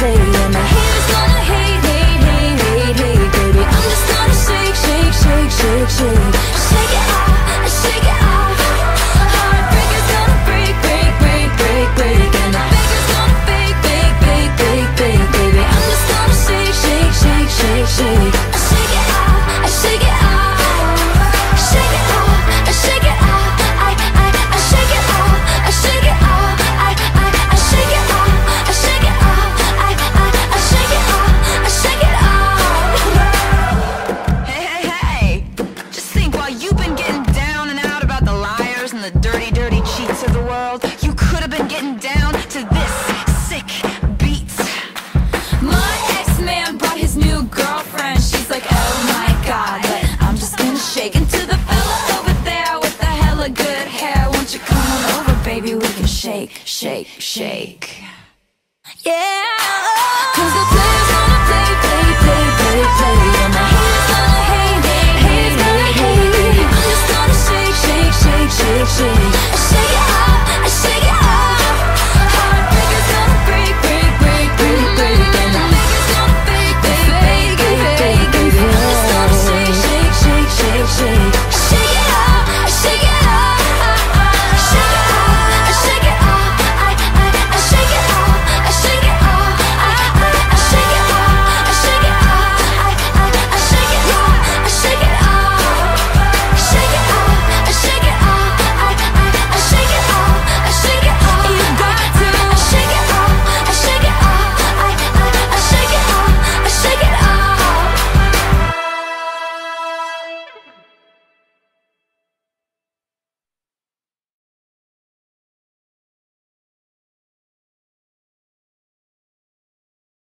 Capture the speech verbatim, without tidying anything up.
play. And the haters gonna hate, hate, hate, hate, hate, baby. I'm just gonna shake, shake, shake, shake, shake. Shake it off, shake it off. Heartbreakers gonna break, break, break, break, break. And the fakers gonna fake, fake, fake, fake, fake, baby. I'm just gonna shake, shake, shake, shake, shake. I shake it off, I shake it off. Shake it off, I shake it off. I, I, I shake it off, I shake it off. I, I, I shake it off, I shake it off. I, I, I shake it off, I shake it off. Hey, hey, hey! Just think, while you've been getting down and out about the liars and the dirty, dirty cheats of the world, you could have been getting down to this sick beat. My ex-man brought his new girlfriend. She's like, oh my god, but I'm just gonna shake into the fella over there with the hella good hair. Won't you come on over, baby? We can shake, shake, shake. Yeah.